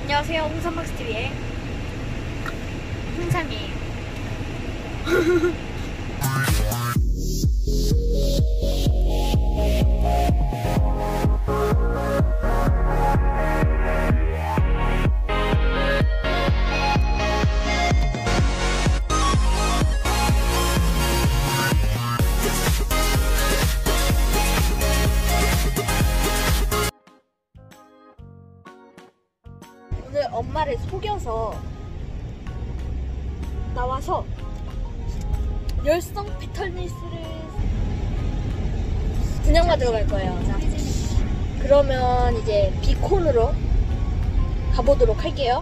안녕하세요. 홍삼박스TV의 홍삼이에요. 오늘 엄마를 속여서 나와서 열성 패턴리스를 분양받으러 갈 거예요. 자, 그러면 이제 비콘으로 가보도록 할게요.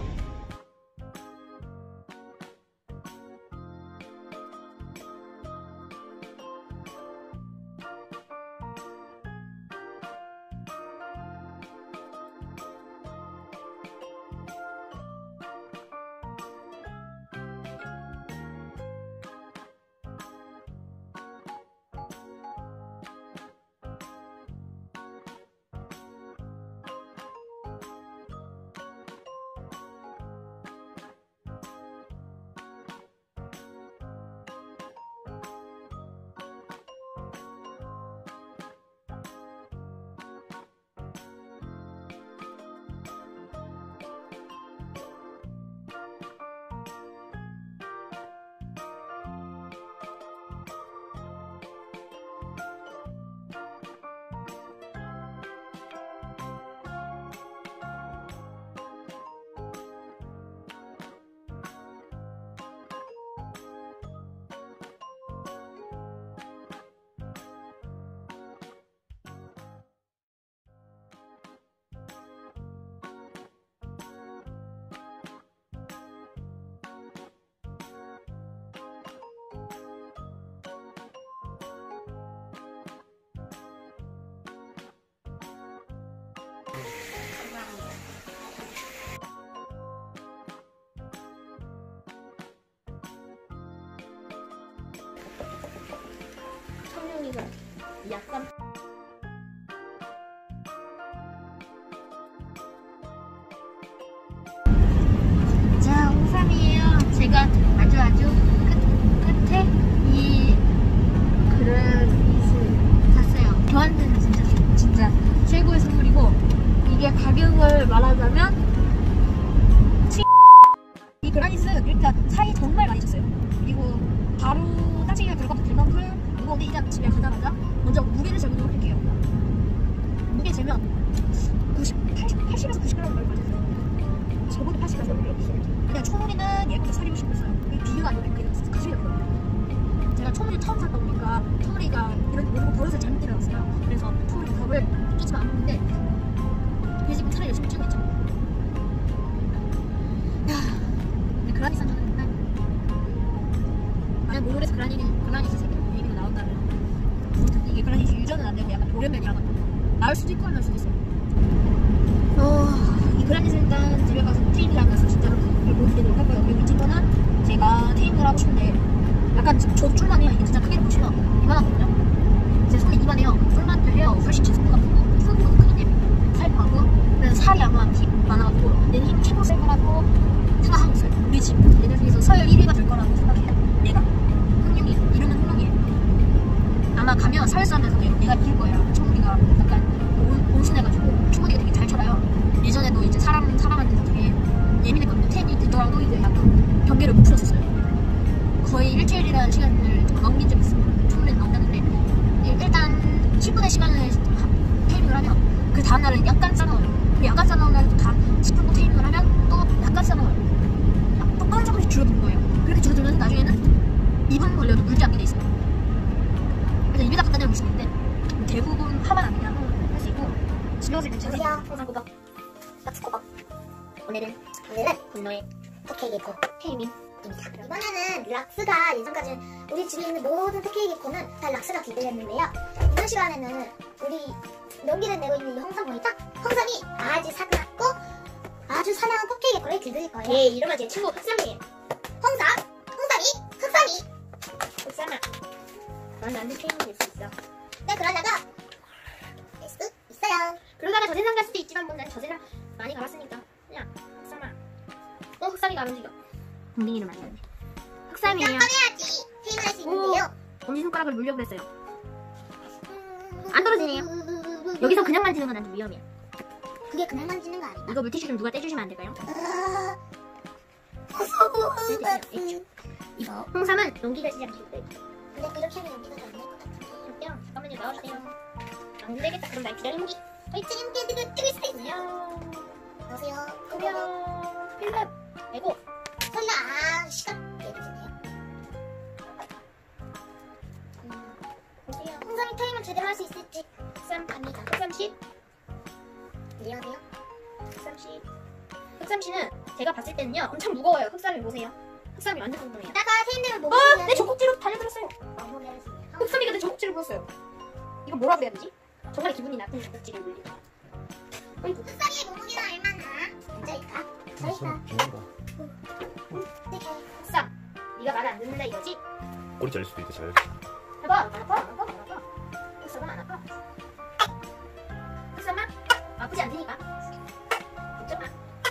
청룡이가 약간 자, 홍삼이에요. 제가 아주 끝에 이 그릇을 샀어요. 저한테는 진짜 최고의 선물이고, 이게 가격을 말하자면 이 그라니스 일단 살이 정말 많이 쪘어요. 그리고 바로 따지기가 들어가도 될 만큼 무거운데, 일단 집에 가자마자 먼저 무게를 재보도록 할게요. 무게 재면 80에서 90g 나올 것 같아요. 저보다 80에서 그냥 초물이는 얘보다 살이 훨씬 컸어요. 이게 비교가 안 되는 게 가슴이 없거든요. 제가 초물이 처음 샀다 보니까 초물이가 이런 버릇을 잘못 들여놨어요. 그래서 초물이 밥을 끼지만 안 먹는데 그게 지금 살을 열심히 찌고 있죠. 근데 그라니 산 저는 맨날 만약 모르겠어. 그라니스 새끼 얘기가 나온다면 이게 그라니스 유전은 안 되고 약간 돌연변이라면 나을 수도 있고 안 나을 수도 있어요. 이 그라니스 일단 집에 가서 테이블 안 가서 진짜로 그걸 보여드리도록 할 거예요. 그리고 이 친구는 제가 테이블 하고 싶은데 약간 저도 쫄만해요. 이게 진짜 크게 보시면 이만하거든요. 제 손이 이만해요. 쫄만도 해요. 훨씬 제 손보다 크고 손보다 크게 살 많고, 그래서 살이 아마 많아가지고 내 힘 최고 셀 거라고 생각하고 있어요. 우리 집 얘들 중에서 서열 1위가 될 거라고 생각해요. 얘가 흥룡이, 이름은 흥룡이에요. 아마 가면 사회싸움에서 내가 이길 거예요. 초물이가 약간 온순해가지고 초물이가 되게 잘 쳐라요. 예전에도 이제 사람한테 되게 예민했거든요. 템이 되더라도 이제 약간 경계를 못 풀었었어요. 거의 일주일이라는 시간을 좀 넘긴 적이 있어요. 초물이는 넘겼는데, 일단 10분의 시간을 테이밍을 하면 그 다음날은 약간 싸놓아요. 그 약간 싸놓은 날도 다 10분 테이밍을 하면 또 약간 싸놓아요. 또 조금씩 줄어드는 거예요. 그렇게 줄어들면서 나중에는 2분 걸려도 물지 않게 돼 있어요. 그래서 입에다 갖다 대고 있는데 대부분 화만 안 그냥 할 수 있고, 집에 왔을 때 주세요. 항상 꼬박 딱스코박. 오늘은 분노의 톡케이게코 테이밍입니다. 이번에는 락스가 예전까지는 우리 집에 있는 모든 톡케이게코는 다 락스가 기대했는데요. 이번 시간에는 우리 용기를 내고 있는 이 홍삼 보니까 홍삼이 아주 사납고 아주 사나운 톡케이게코를 길들일 거예요. 예, 이름은 제 친구 흑삼이에요. 홍삼, 흑삼이. 흑삼아, 넌 나한테 테이밍 될 수 있어. 네, 그러다가 될 수 있어요. 그러다가 저 세상 갈 수도 있지만 뭐 난 저 세상 많이 가봤으니까 그냥 흑삼아 흑삼이가 안 움직여. 엉덩이를 만졌네. 흑삼이에요. 꺼내야지 테이블 할 수 있는데요. 엄지손가락을 물려 그랬어요. 안 떨어지네요. 여기서 그냥 만지는 건 좀 위험해요. 그게 그냥 만지는 거 아닌가? 이거 물티슈 좀 누가 떼주시면 안 될까요? 이거 홍삼은 용기가 지지 않게 돼. 근데 이렇게 하면 여기가 안 될 것 같아. 그냥 잠깐만요, 나와주세요. 안 되겠다. 그럼 날 기다리기. 지금 깨지고 뜨고 있을 수 있네요. 안녕하세요. 그러면 필름 에고 설마 시간 깨지네요. 보세요. 홍삼이 타임을 제대로 할 수 있을지 흑삼 갑니다. 흑삼씨, 안녕하세요. 흑삼씨. 흑삼씨는 제가 봤을 때는요 엄청 무거워요. 흑삼이 보세요. 흑삼이 완전 뚱뚱해요. 이따가 테이블을 못 아, 내 젖꼭지로 달려들었어요. 먹어야겠습니다. 흑삼이가 내 젖꼭지를 물었어요. 이거 뭐라고 해야 되지? 정말 기분이 나쁜 젖꼭지를 물리고. 어이구. 흑삼이의 몸무게는 얼마나? 앉아있다. 저있다. 흑삼, 네가 말을 안 듣는다 이거지? 꼬리 잘릴 수도 있대. 잘. 해봐. 안 아파? 안 아파? 안 아파? 흑삼은 안 아파? 흑삼아? 아프지 않으니까. 걱정 마.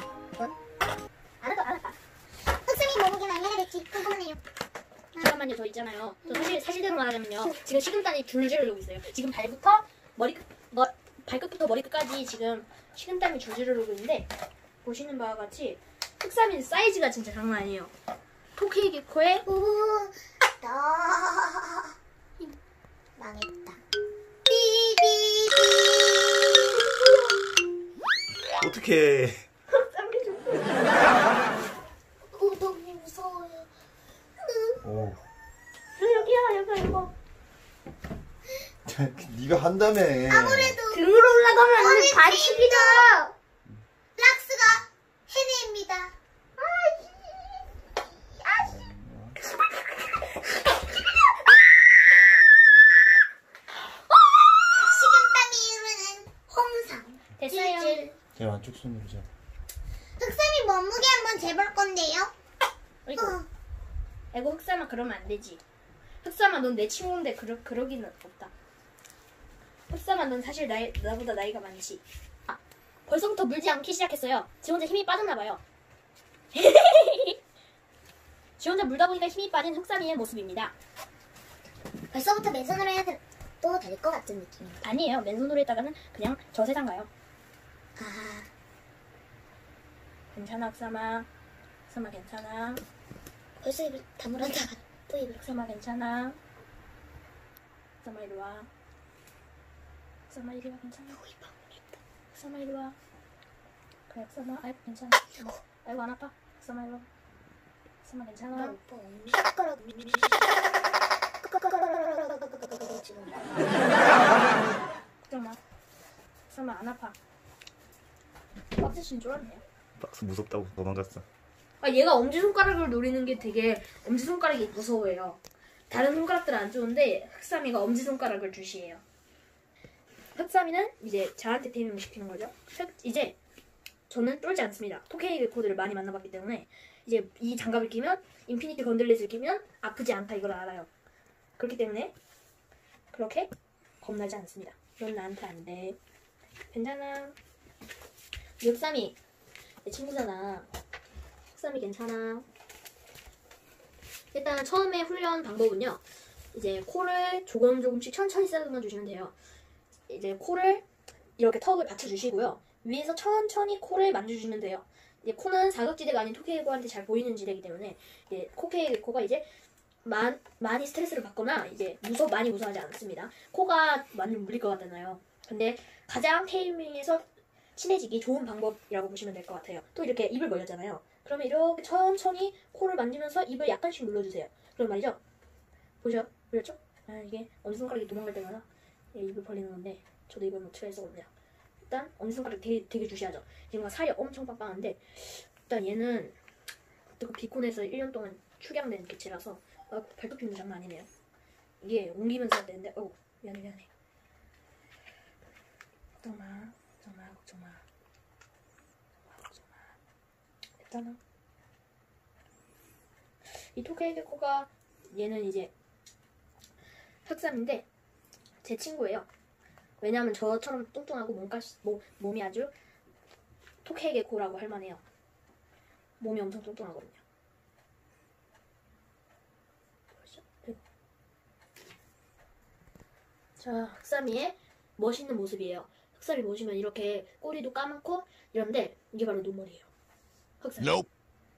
안 아파. 흑삼이 몸무게는 얼마나 될지 궁금하네요. 잠깐만요, 저 있잖아요. 저 사실대로 말하자면요. 지금 식은땀이 줄줄 흐르고 있어요. 지금 발부터 발끝부터 머리끝까지 지금 식은땀이 줄줄 흐르고 있는데 보시는 바와 같이 흑삼이 사이즈가 진짜 장난 아니에요. 토끼 개코에 망했다. 어떻게? 흑삼이 좀 너무 무서워요. 오. 여기야, 이거. 네가 한다며. 아무래도 등으로 올라가면 안 돼. 반칙이다. 락스가 해내입니다. 식은땀이 흐르는 홍삼. 됐어요. 일줄. 제 안쪽 손으로 자. 흑삼이 몸무게 한번 재볼 건데요. 어이구. 아이고, 흑삼아 그러면 안 되지. 흑삼아 넌 내 친구인데 그러기는 없다. 흑삼아 넌 사실 나보다 나이가 많지. 아, 벌써부터 물지 않기 시작했어요. 지 혼자 힘이 빠졌나봐요. 지 혼자 물다 보니까 힘이 빠진 흑삼이의 모습입니다. 벌써부터 맨손으로 해야 또 될 것 같은 느낌입니다. 아니에요. 맨손으로 했다가는 그냥 저 세상 가요. 아, 괜찮아, 흑삼아. 흑삼아 괜찮아. 벌써 입을 다물었다가 또 입을. 흑삼아 괜찮아. 흑삼아 이리 와. 흑삼아 이리 와. 괜찮아. 흑삼아 이리 와. 그래, 흑삼아. 아이고 괜찮아. 아이고 안 아파. 흑삼아 이리 와. 흑삼아 괜찮아. 오빠 언니 숟가락 지금 걱정 마. 흑삼아 안 아파. 박스신 쫄았네요. 박스 무섭다고 도망갔어. 아, 얘가 엄지손가락을 노리는 게 되게 엄지손가락이 무서워해요. 다른 손가락들은 안 좋은데 흑삼이가 엄지손가락을 주시해요. 흑삼이는 이제 저한테 테이밍을 시키는 거죠. 이제 저는 쫄지 않습니다. 토케이 코드를 많이 만나봤기 때문에 이제 이 장갑을 끼면 인피니티 건들렛을 끼면 아프지 않다 이걸 알아요. 그렇기 때문에 그렇게 겁나지 않습니다. 넌 나한테 안 돼. 괜찮아. 흑삼이 내 친구잖아. 흑삼이 괜찮아. 일단 처음에 훈련 방법은요. 이제 코를 조금씩 천천히 쓰다듬어 주시면 돼요. 이제 코를 이렇게 턱을 받쳐주시고요. 위에서 천천히 코를 만져주시면 돼요. 이제 코는 사각지대가 아닌 토케이코한테 잘 보이는 지대이기 때문에 이제 코케이코가 이제 많이 스트레스를 받거나 이제 많이 무서워하지 않습니다. 코가 많이 물릴 것 같잖아요. 근데 가장 테이밍에서 친해지기 좋은 방법이라고 보시면 될 것 같아요. 또 이렇게 입을 벌렸잖아요. 그러면 이렇게 천천히 코를 만지면서 입을 약간씩 눌러주세요. 그런 말이죠. 보셨죠? 아, 이게 엄지손가락이 도망갈 때마다 입을 벌리는 건데 저도 이걸 못 칠할 수가 없네요. 일단 엄지손가락 되게 주시하죠. 얘가 살이 엄청 빵빵한데 일단 얘는 그 비콘에서 1년 동안 축양된 개체라서 발톱 힘도 장난 아니네요. 이게 옮기면서 해야 되는데 미안해. 걱정 마. 됐잖아. 이 토케이코가 얘는 이제 흑삼인데 제 친구예요. 왜냐하면 저처럼 뚱뚱하고 몸이 아주 토케이게코라고 할 만해요. 몸이 엄청 뚱뚱하거든요. 자, 흑삼이의 멋있는 모습이에요. 흑삼이 보시면 이렇게 꼬리도 까맣고 이런데 이게 바로 노멀이에요. 흑삼. Nope.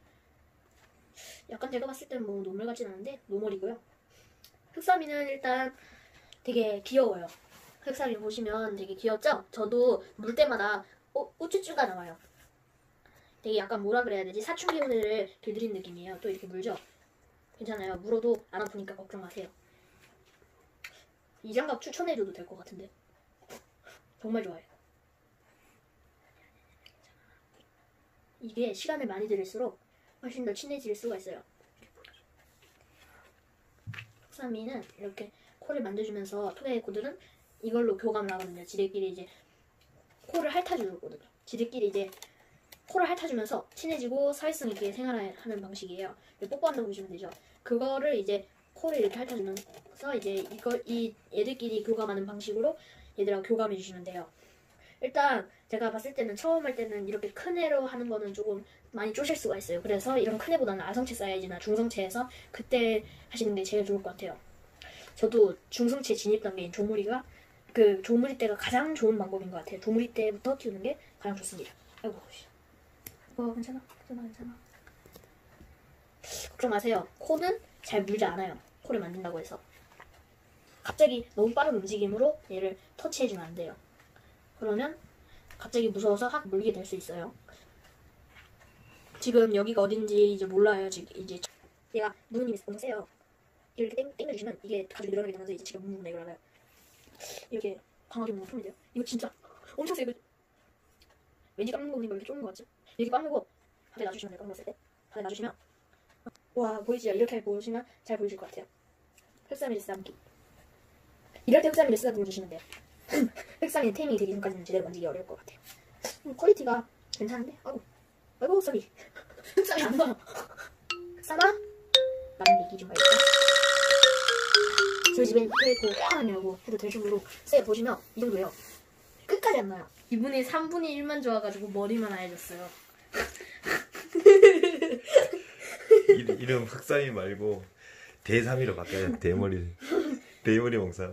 약간 제가 봤을 때는 뭐 노멀 같진 않은데 노멀이고요. 흑삼이는 일단 되게 귀여워요. 흑삼이 보시면 되게 귀엽죠? 저도 물 때마다 우쭈쭈가 나와요. 되게 약간 뭐라 그래야 되지? 사춘기 혼을 길들인 느낌이에요. 또 이렇게 물죠? 괜찮아요. 물어도 안 아프니까 걱정 마세요. 이 장갑 추천해줘도 될 것 같은데. 정말 좋아요. 이게 시간을 많이 들일수록 훨씬 더 친해질 수가 있어요. 흑삼이는 이렇게 코를 만져주면서 토끼코들은 이걸로 교감을 하거든요. 지들끼리 이제 코를 핥아주거든요. 지들끼리 이제 코를 핥아주면서 친해지고 사회성 있게 생활하는 방식이에요. 뽀뽀한다고 보시면 되죠. 그거를 이제 코를 이렇게 핥아주면서 이제 이 얘들끼리 교감하는 방식으로 얘들하고 교감해 주시면 돼요. 일단 제가 봤을 때는 처음 할 때는 이렇게 큰 애로 하는 거는 조금 많이 쪼실 수가 있어요. 그래서 이런 큰 애보다는 아성체 사이즈나 중성체에서 그때 하시는 게 제일 좋을 것 같아요. 저도 중성체 진입 단계인 조무리가 그 조무리 때가 가장 좋은 방법인 것 같아요. 조무리 때부터 키우는 게 가장 좋습니다. 아이고, 괜찮아. 걱정 마세요. 코는 잘 물지 않아요. 코를 만진다고 해서. 갑자기 너무 빠른 움직임으로 얘를 터치해주면 안 돼요. 그러면 갑자기 무서워서 확 물게 될 수 있어요. 지금 여기가 어딘지 이제 몰라요. 지금 이제 얘가 누님이 엄청 세요. 이렇게 땡겨주시면 이게 가죽이 늘어나게 되면서 이제 지금 뭉뭉 내려가요. 이렇게 강하게 뭉뭉 풀면 돼요. 이거 진짜 엄청 세고 왠지 깎는 거 보니까 이렇게 좁은 거 같지? 이렇게 깎고 바닥에 놔주시면 돼요. 깎았을 때 바닥에 놔주시면 와 보이지요? 이렇게 보시면 잘 보이실 것 같아요. 흑삼이 쓰담기. 이럴 때 흑삼이를 쓰다듬어 주시면 돼요. 흑삼이 테이밍이 되기 전까지는 제대로 만지기 어려울 것 같아요. 퀄리티가 괜찮은데? 아이고 흑삼이. 흑삼이 안 봐. 흑삼아? 나는 얘기 좀 말이죠. 저희 집엔 페이코 화하냐고 해도 될 정도로 세 보시면 이 정도예요. 끝까지 안 나요. 이분이 3분의 1만 좋아가지고 머리만 하얘졌어요. 이름 흑삼이 말고 대삼이로 바꿔야 돼. 대머리 홍삼.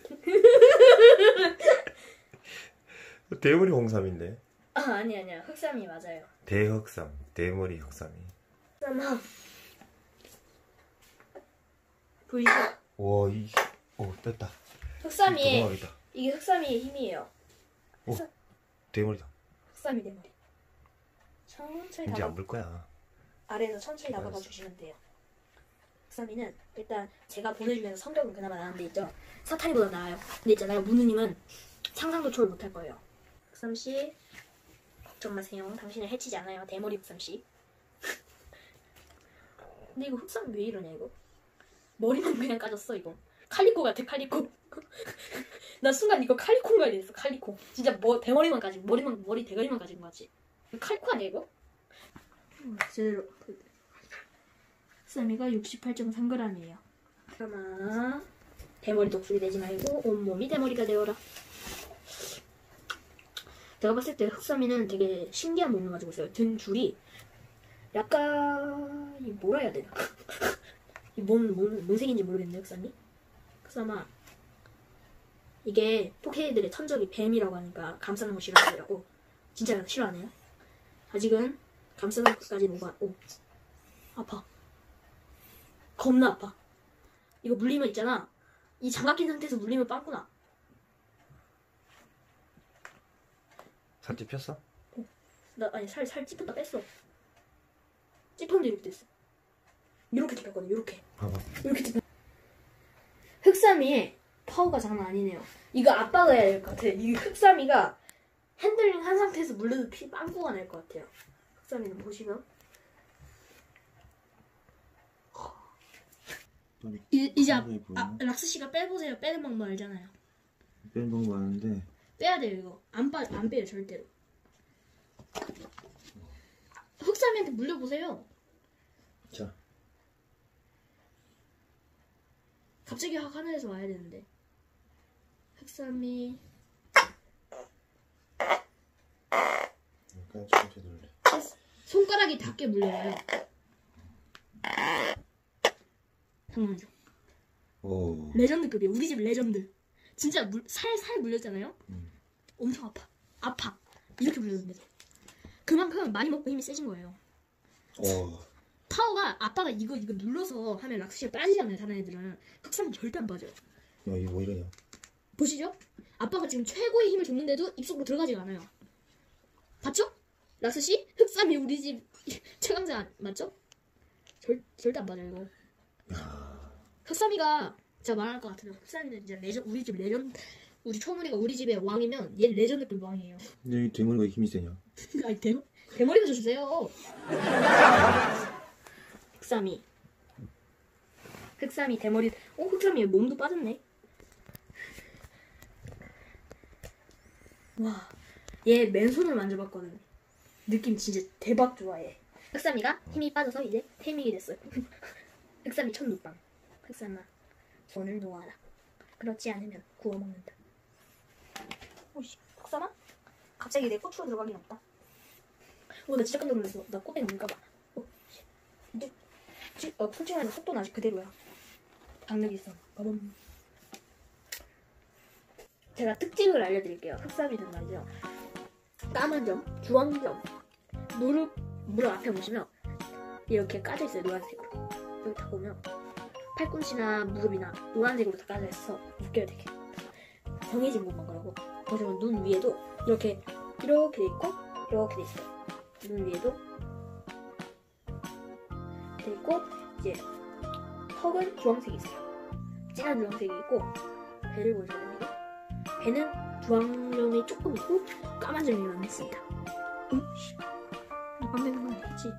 대머리 홍삼인데. 아니야. 흑삼이 맞아요. 대흑삼, 대머리 흑삼이. 흑삼아. 보이죠? 와, 됐다. 흑삼이 도망가겠다. 이게 흑삼이의 힘이에요. 대머리다. 흑삼이 대머리. 천천히 이제 안 볼 거야. 아래에서 천천히 나가봐 주시면 돼요. 흑삼이는 일단 제가 보내주면서 성격은 그나마 나은데 있죠. 사탄이보다 나아요. 근데 있잖아요. 무누님은 상상도 초월 못할 거예요. 흑삼씨 걱정 마세요. 당신을 해치지 않아요. 대머리 흑삼씨. 근데 이거 흑삼 왜 이러냐 이거. 머리만 그냥 까졌어 이거. 칼리코 같아 칼리코. 나 순간 이거 칼리코인가 이랬어. 칼리코. 진짜 대머리만 까진 머리 대가리만 까진 거 같지. 칼리코 아니야 이거? 제대로. 흑삼이가 68.3g이에요. 그러나 대머리 독수리 되지 말고 온몸이 대머리가 되어라. 제가 봤을 때 흑삼이는 되게 신기한 몸을 가지고 있어요. 등 줄이 약간 뭐라 해야 되나? 뭔 색인지 모르겠네. 흑삼이. 흑삼아 이게 토끼들의 천적이 뱀이라고 하니까 감싸는 거 싫어하더라고. 진짜 싫어하네요. 아직은 감싸는 것까지 아파. 겁나 아파. 이거 물리면 있잖아. 이 장갑 낀 상태에서 물리면 빵꾸나. 살 찝혔어? 살 찝혔다 뺐어. 찝혔는데 이렇게 됐어. 이렇게 찝혔거든. 이렇게. 봐봐. 이렇게 찝혔. 흑삼이의 파워가 장난 아니네요. 이거 아빠가 해야 될 것 같아. 이 흑삼이가 핸들링 한 상태에서 물려도 빵꾸가 날 것 같아요. 흑삼이는 보시면. 이제 락스 씨가 빼보세요. 빼는 방법 알잖아요. 빼는 방법 아는데. 빼야 돼요 이거. 안 빼요 절대로. 흑삼이한테 물려보세요. 자. 갑자기 확 하늘에서 와야 되는데. 흑삼이. 약간 천천히 돌려. 손가락이 닿게 물려요. 잠깐만요. 오. 레전드급이에요. 우리 집 레전드. 진짜 살살 물렸잖아요. 엄청 아파. 이렇게 물렸는데 그만큼 많이 먹고 힘이 세진 거예요. 오. 파워가 아빠가 이거 눌러서 하면 락스시가 빠지잖아요. 다른 애들은 흑삼은 절대 안 빠져요. 야, 이거 뭐 이러냐? 보시죠? 아빠가 지금 최고의 힘을 줬는데도 입속으로 들어가지가 않아요. 봤죠? 락스시? 흑삼이 우리 집 최강자 맞죠? 절대 안 빠져요 이거. 흑삼이가 제가 말할 것 같아요. 흑삼이는 이제 우리 집 레전드. 우리 초물이가 우리 집의 왕이면 얘 레전드급 왕이에요. 근데 이 대머리가 왜 힘이 세냐? 아니 대머리가 주세요. 흑삼이 대머리. 흑삼이 몸도 빠졌네. 와, 얘 맨손을 만져봤거든. 느낌 진짜 대박 좋아해. 흑삼이가 힘이 빠져서 이제 태밍이 됐어요. 흑삼이 첫 눈빵. 흑삼아, 손을 놓아라. 그렇지 않으면 구워 먹는다. 오씨, 흑삼아? 갑자기 내 고추로 들어가긴 없다. 나 진짜 깜짝 놀랐어. 나 꽃에 눈까봐. 풀칠하는 속도는 아직 그대로야. 박력이 있어. 빠밤. 제가 특징을 알려드릴게요. 흑삼이는 말이죠. 까만 점, 주황 점, 무릎 앞에 보시면 이렇게 까져 있어요. 노란색으로. 여기 딱 보면 팔꿈치나 무릎이나 노란색으로 다 까져 있어. 묶여야 되게 정해진 것만 그러고. 보시면 눈 위에도 이렇게 돼 있고 이렇게 돼 있어요. 눈 위에도 돼 있고 이제 턱은 주황색이 있어요. 진한 주황색이 있고 배를 보셔야 됩니다. 배는 주황점이 조금 있고 까만 점이 많습니다. 안 되는 건 아니겠지?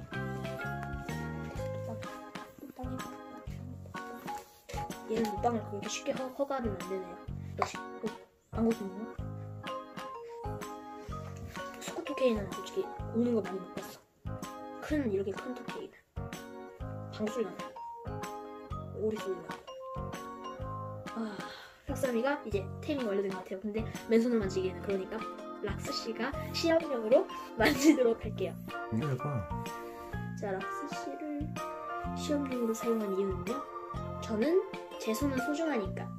얘는 물방울 그렇게 쉽게 허가는 안 되네요. 역시 안 고소해요. 스쿠토케이는 솔직히 우는 거 많이 못 봤어. 이렇게 큰 토케이는 방소리 나요. 오리 소리 나요. 흑삼이가 이제 태밍이 완료된 것 같아요. 근데 맨손을 만지기에는 그러니까 락스씨가 시험용으로 만지도록 할게요. 이거 해봐. 자, 락스씨를 시험용으로 사용한 이유는요, 저는 제 손은 소중하니까.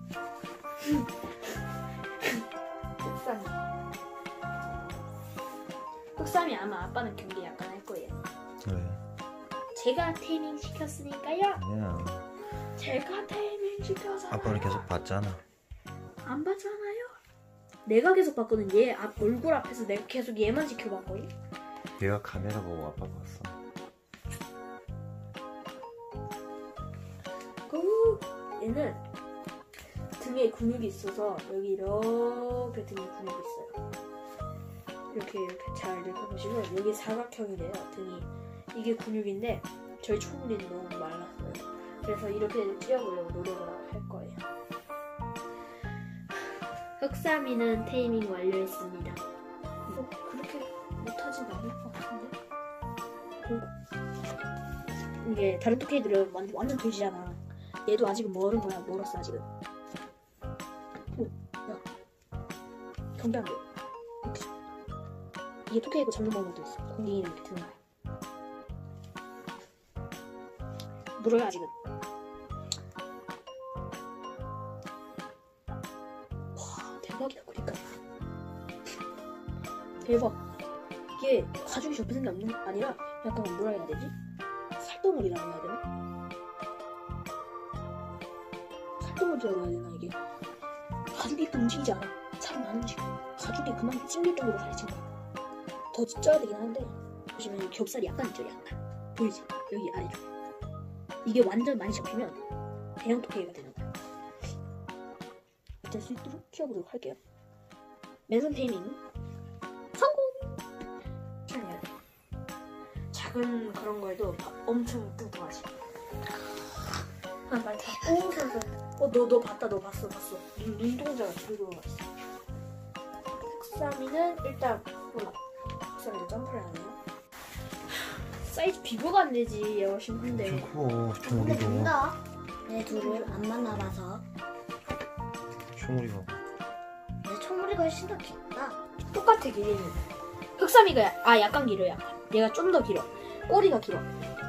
흑삼이 아마 아빠는 경계 약간 할 거예요. 왜? 제가 테이밍 시켰으니까요. 아니야. 제가 테이밍 시켜서. 아빠는 계속 봤잖아. 안 봤잖아요. 내가 계속 봤거든. 얘 얼굴 앞에서 내가 계속 얘만 지켜봤거든. 얘가 카메라 보고 아빠 봤어. 얘는 등에 근육이 있어서 여기 이렇게 등에 근육이 있어요. 이렇게 잘 이렇게 보시면 여기 사각형이래요. 등이. 이게 근육인데 저희 초물이는 너무 말랐어요. 그래서 이렇게 찌워보려고 노력을 할 거예요. 흑삼이는 테이밍 완료했습니다. 그렇게 못하진 않을 것 같은데? 이게 다른 토끼들은 완전 돼지잖아. 얘도 아직은 멀은 거야. 멀었어 아직은. 야, 경계 안 돼. 이게 토끼이고 잡는 방법도 있어. 공기 이렇게 드는 거야. 물어요 아직은. 와, 대박이다. 그러니까 대박. 이게 가죽이 접히는 게 아니라 약간 뭐라 해야 되지? 살덩어리라고 해야 되나? 살덩어리라고 해야 되나 이게? 가죽이 또 움직이지 않아. 살은 안 움직여. 가죽이 그만큼 찡길 정도로 살이 찐 거야. 더 쪄야 되긴 하는데 보시면 여기 겹살이 약간 있죠. 약간 보이지? 여기 아래쪽. 이게 완전 많이 잡히면 대형 토끼가 되는 거야. 될 수 있도록 키워보도록 할게요. 맨손 테이밍 성공! 해야 돼. 작은 그런 거에도 엄청 뚱뚱하지. 빨리 다. 오, 잘했어. 너 봤다. 너 봤어. 눈동자가 뒤로 들어가 있어. 흑삼이는 일단 몰라. 흑삼이는 점프를 안 해요. 사이즈 비교가 안 되지. 얘가 훨씬 큰데. 좀 커. 근데 초물이도. 된다. 얘 둘을 안 만나봐서 초물이가. 내 총무리가 훨씬 더 깊다. 똑같아 길이는. 흑삼이가 약간 길어. 약간. 얘가 좀 더 길어. 꼬리가 길어.